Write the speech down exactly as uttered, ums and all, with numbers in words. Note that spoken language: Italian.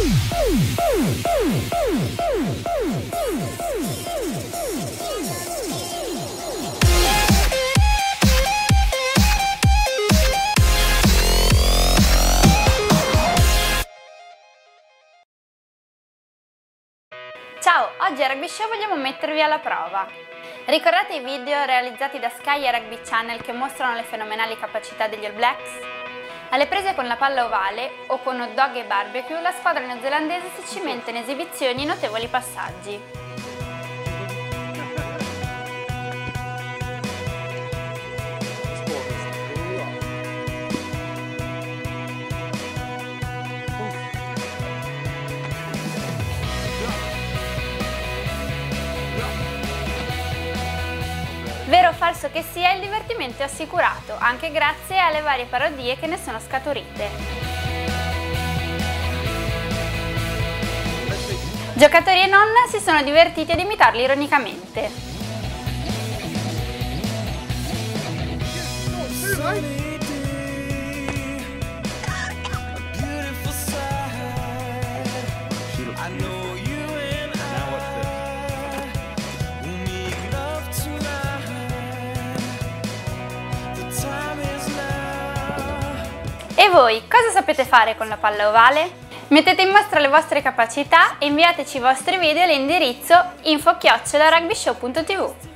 Ciao, oggi a Rugby Show vogliamo mettervi alla prova. Ricordate i video realizzati da Sky e Rugby Channel che mostrano le fenomenali capacità degli All Blacks? Alle prese con la palla ovale o con hot dog e barbecue, la squadra neozelandese si cimenta in esibizioni e notevoli passaggi. Vero o falso che sia, il divertimento è assicurato, anche grazie alle varie parodie che ne sono scaturite. Giocatori e non si sono divertiti ad imitarli ironicamente. E voi, cosa sapete fare con la palla ovale? Mettete in mostra le vostre capacità e inviateci i vostri video all'indirizzo info chiocciola rugbyshow punto tv.